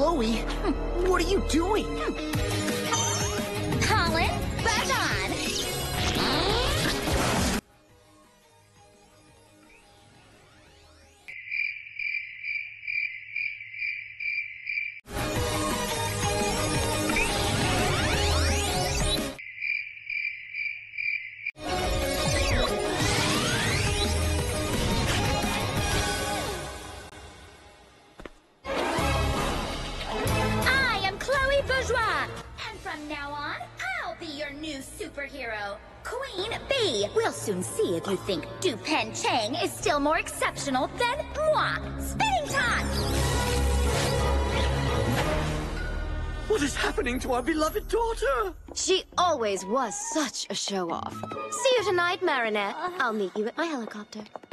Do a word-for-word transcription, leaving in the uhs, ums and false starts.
Chloe, what are you doing? Colin, back on! I am Chloe Bourgeois, and from now on, I'll be your new superhero, Queen Bee. We'll soon see if you think Dupen Chang is still more exceptional than moi. Spinning time! What is happening to our beloved daughter? She always was such a show-off. See you tonight, Marinette. I'll meet you at my helicopter.